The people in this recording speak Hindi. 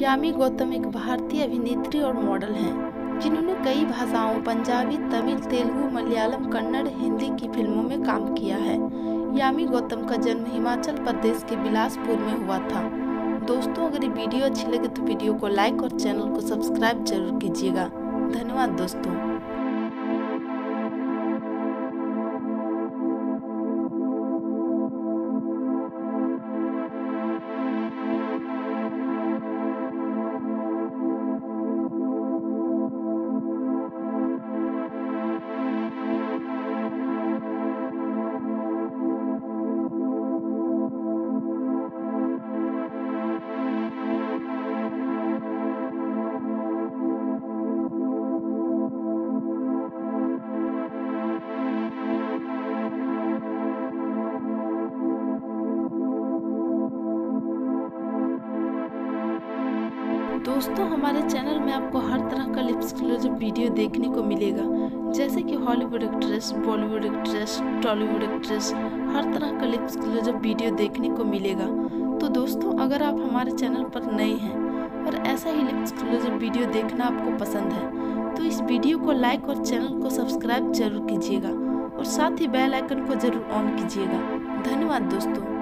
यामी गौतम एक भारतीय अभिनेत्री और मॉडल हैं जिन्होंने कई भाषाओं पंजाबी, तमिल, तेलुगु, मलयालम, कन्नड़, हिंदी की फिल्मों में काम किया है। यामी गौतम का जन्म हिमाचल प्रदेश के बिलासपुर में हुआ था। दोस्तों, अगर ये वीडियो अच्छी लगे तो वीडियो को लाइक और चैनल को सब्सक्राइब जरूर कीजिएगा। धन्यवाद दोस्तों। दोस्तों, हमारे चैनल में आपको हर तरह का लिप एक्सक्लूसिव वीडियो देखने को मिलेगा, जैसे कि Hollywood actress, Bollywood actress, Tollywood actress, हर तरह का लिप एक्सक्लूसिव वीडियो देखने को मिलेगा। तो दोस्तों, अगर आप हमारे चैनल पर नए हैं और ऐसा ही लिप एक्सक्लूसिव वीडियो देखना आपको पसंद है तो इस वीडियो को लाइक और चैनल को सब्सक्राइब जरूर कीजिएगा और साथ ही बेल आइकन को जरूर ऑन कीजिएगा। धन्यवाद दोस्तों।